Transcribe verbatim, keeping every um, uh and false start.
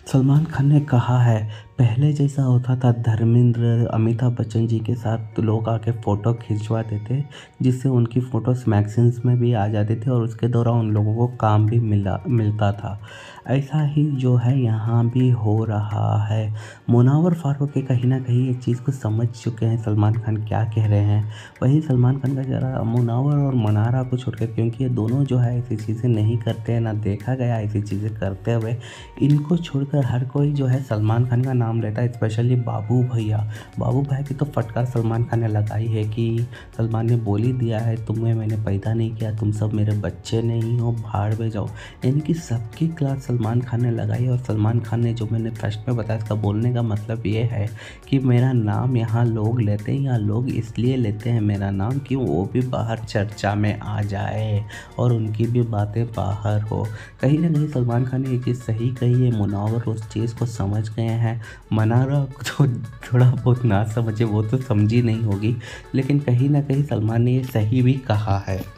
सलमान खान ने कहा है, पहले जैसा होता था धर्मेंद्र, अमिताभ बच्चन जी के साथ लोग आके फ़ोटो खिंचवाते थे, जिससे उनकी फ़ोटोज़ मैगज़ीन्स में भी आ जाती थी और उसके दौरान उन लोगों को काम भी मिला मिलता था। ऐसा ही जो है यहाँ भी हो रहा है। मुनव्वर फ़ारूकी कहीं न कहीं इस चीज़ को समझ चुके हैं सलमान खान क्या कह रहे हैं। वहीं सलमान खान का ज़रा मुनव्वर और मनारा को छोड़ के, क्योंकि ये दोनों जो है ऐसी चीज़ें नहीं करते हैं, ना देखा गया ऐसी चीज़ें करते हुए। इनको छोड़कर हर कोई जो है सलमान खान का नाम लेता है, स्पेशली बाबू भैया। बाबू भैया की तो फटकार सलमान खान ने लगाई है कि सलमान ने बोल ही दिया है, तुम्हें मैंने पैदा नहीं किया, तुम सब मेरे बच्चे नहीं हो, भाड़ में जाओ। यानी कि सबकी क्लास सलमान खान ने लगाई। और सलमान खान ने, जो मैंने फर्स्ट में बताया, इसका बोलने का मतलब ये है कि मेरा नाम यहाँ लोग लेते हैं, या लोग इसलिए लेते हैं मेरा नाम कि वो भी बाहर चर्चा में आ जाए और उनकी भी बातें बाहर हो। कहीं न कहीं सलमान खान ने ये चीज़ सही कही है, मुनव्वर उस चीज़ को समझ गए हैं। मनारा तो थोड़ा बहुत ना समझे, वो तो समझी नहीं होगी, लेकिन कहीं न कहीं सलमान ने ये सही भी कहा है।